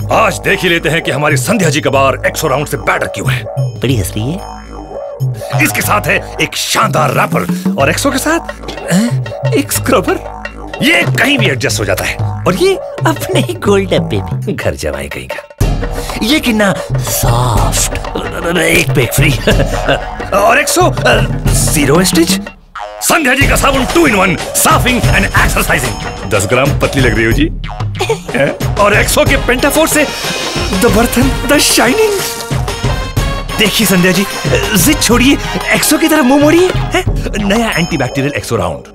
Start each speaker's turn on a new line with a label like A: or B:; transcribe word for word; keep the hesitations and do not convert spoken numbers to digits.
A: आज देख ही लेते हैं कि हमारी संध्या जी का बार एक्सो राउंड से बेटर क्यों है।
B: बड़ी हंस रही है।
A: इसके साथ है एक शानदार रैपर और एक्सो के साथ एक स्क्रबर। ये कहीं भी एडजस्ट हो जाता है और ये
B: अपने ही गोल डब्बे में।
A: घर जमाए कहीं का। ये कितना सॉफ्ट, एक पैक फ्री और एक्सो जीरो वेस्टेज। संध्या जी का साबुन टू इन वन, साफिंग एंड एक्सरसाइजिंग। दस ग्राम पतली लग रही हो जी। और एक्सो के पेंटाफोर से द बर्तन द शाइनिंग। देखिए संध्या जी, जिद छोड़िए, एक्सो की तरफ मुंह मोड़िए। नया एंटीबैक्टीरियल एक्सो राउंड।